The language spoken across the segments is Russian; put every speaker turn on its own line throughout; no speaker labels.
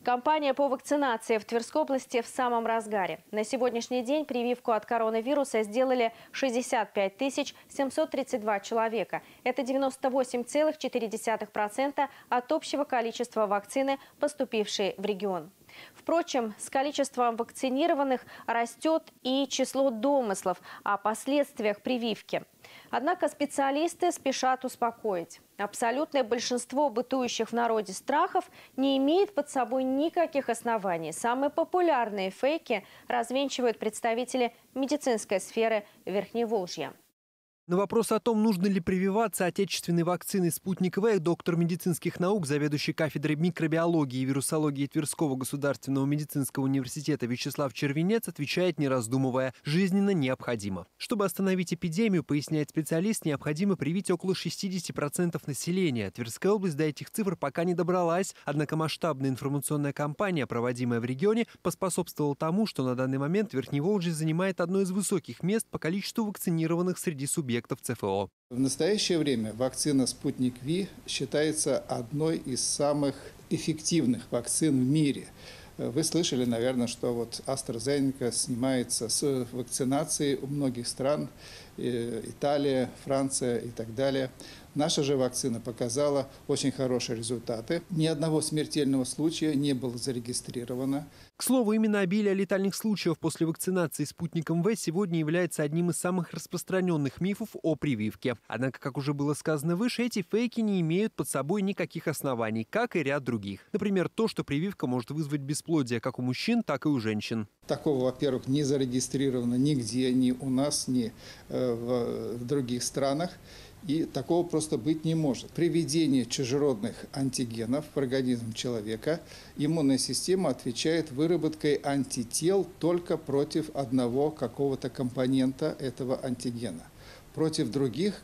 Кампания по вакцинации в Тверской области в самом разгаре. На сегодняшний день прививку от коронавируса сделали 65 732 человека. Это 98,4% от общего количества вакцины, поступившей в регион. Впрочем, с количеством вакцинированных растет и число домыслов о последствиях прививки. Однако специалисты спешат успокоить. Абсолютное большинство бытующих в народе страхов не имеет под собой никаких оснований. Самые популярные фейки развенчивают представители медицинской сферы Верхневолжья.
На вопрос о том, нужно ли прививаться отечественной вакциной «Спутник В», доктор медицинских наук, заведующий кафедрой микробиологии и вирусологии Тверского государственного медицинского университета Вячеслав Червенец отвечает, не раздумывая: жизненно необходимо. Чтобы остановить эпидемию, поясняет специалист, необходимо привить около 60% населения. Тверская область до этих цифр пока не добралась, однако масштабная информационная кампания, проводимая в регионе, поспособствовала тому, что на данный момент Верхневолжье занимает одно из высоких мест по количеству вакцинированных среди субъектов ЦФО.
В настоящее время вакцина «Спутник Ви» считается одной из самых эффективных вакцин в мире. Вы слышали, наверное, что вот AstraZeneca снимается с вакцинации у многих стран, Италия, Франция и так далее. Наша же вакцина показала очень хорошие результаты. Ни одного смертельного случая не было зарегистрировано.
К слову, именно обилие летальных случаев после вакцинации спутником В сегодня является одним из самых распространенных мифов о прививке. Однако, как уже было сказано выше, эти фейки не имеют под собой никаких оснований, как и ряд других. Например, то, что прививка может вызвать бесплодие как у мужчин, так и у женщин.
Такого, во-первых, не зарегистрировано нигде, ни у нас, ни в других странах. И такого просто быть не может. При введении чужеродных антигенов в организм человека иммунная система отвечает выработкой антител только против одного какого-то компонента этого антигена. Против других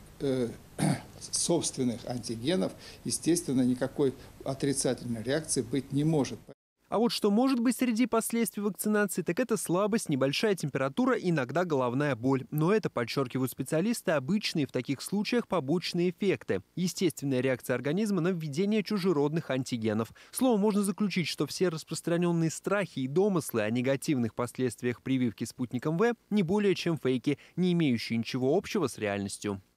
собственных антигенов, естественно, никакой отрицательной реакции быть не может.
А вот что может быть среди последствий вакцинации, так это слабость, небольшая температура, иногда головная боль. Но это, подчеркивают специалисты, обычные в таких случаях побочные эффекты. Естественная реакция организма на введение чужеродных антигенов. Словом, можно заключить, что все распространенные страхи и домыслы о негативных последствиях прививки спутником В не более чем фейки, не имеющие ничего общего с реальностью.